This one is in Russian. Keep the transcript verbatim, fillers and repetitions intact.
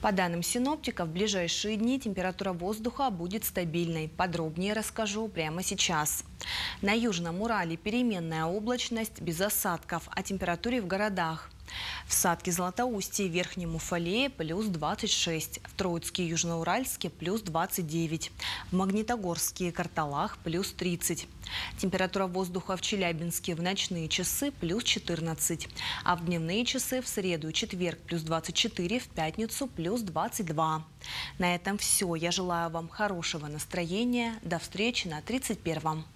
По данным синоптиков, в ближайшие дни температура воздуха будет стабильной. Подробнее расскажу прямо сейчас. На Южном Урале переменная облачность без осадков. О температуре в городах. В Сатке-Златоустье, Верхнем Уфалее плюс двадцать шесть, в Троицке и Южноуральске плюс двадцать девять, в Магнитогорске и Карталах плюс тридцать. Температура воздуха в Челябинске в ночные часы плюс четырнадцать, а в дневные часы в среду и четверг плюс двадцать четыре, в пятницу плюс двадцать два. На этом все. Я желаю вам хорошего настроения. До встречи на тридцать первом.